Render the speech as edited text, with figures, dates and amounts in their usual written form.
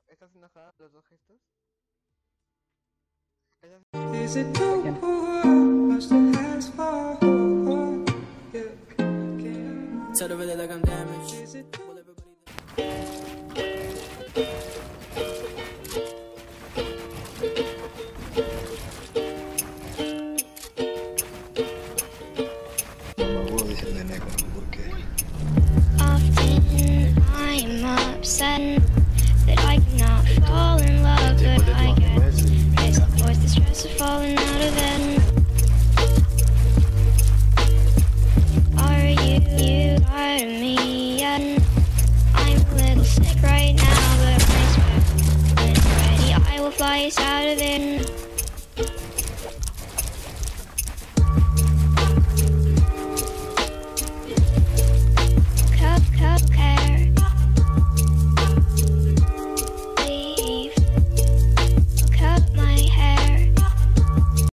¿Estás enojada? ¿Los dos gestos? Is it too cool? I still has far home. Yeah. Tell the really like I'm damaged. Is it too dice el nene con porque often I'm upset that I cannot fall in love, but I get pissed. Of course, the stress of falling out of it.